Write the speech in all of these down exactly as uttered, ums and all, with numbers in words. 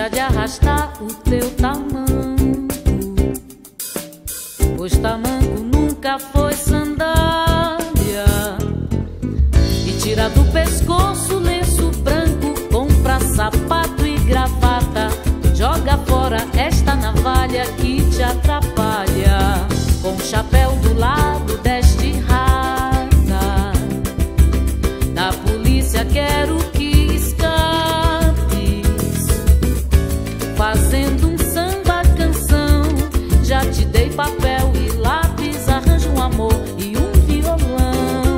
Deixa de arrastar o teu tamanco, pois tamanco nunca foi sandália. E tira do pescoço o lenço branco, compra sapato e gravata. Joga fora esta navalha que te atrapalha. Com o chapéu do lado deste rata, da polícia quero que escapes, fazendo um samba canção. Já te dei papel e lápis, arranjo um amor e um violão.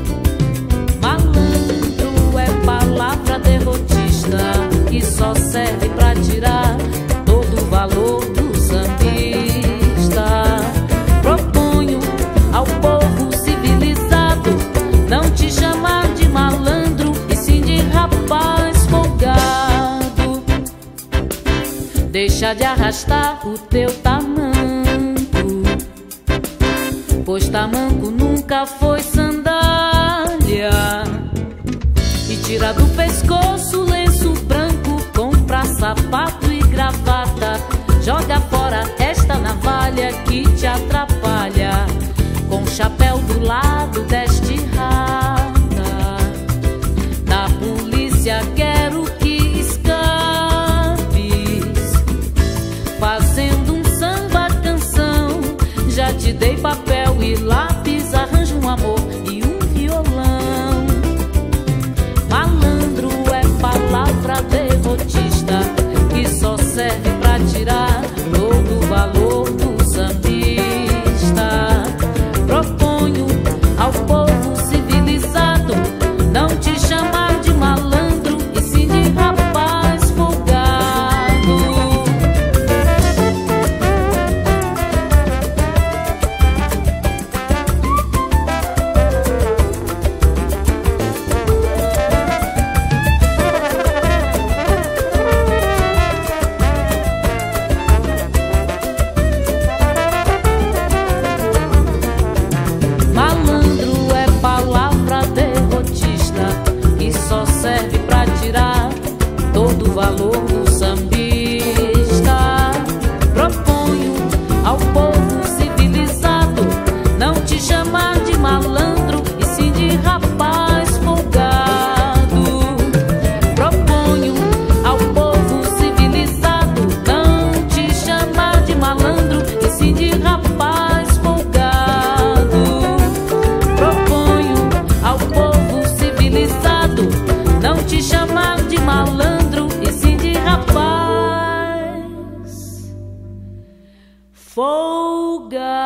Malandro é palavra derrotista que só serve pra tirar todo o valor do sambista. Proponho ao povo civilizado não te chamar de malandro e sim de rapaz folgado. Deixa de arrastar o teu tamanco, pois tamanco nunca foi sandália. E tira do pescoço o lenço branco, compra sapato e gravata. Joga fora esta navalha que te atrapalha. Com o chapéu do lado deste rata, da polícia quero que escapes, fazendo um samba canção. Já te dei papel e lápis, arranjo um amor e um violão. Malandro é palavra derrotista que só serve pra tirar todo o valor do sambista. Proponho ao povo civilizado não te chamar de malandro e sim de rapaz folgado. Malandro é palavra derrotista que só serve pra tirar todo o valor do sambista. Proponho ao povo civilizado não te chamar de malandro e sim de rapaz folgado. Proponho ao povo civilizado não te chamar de malandro e sim de rapaz folgado. Proponho ao povo civilizado não te chamar de malandro e sim de rapaz folgado.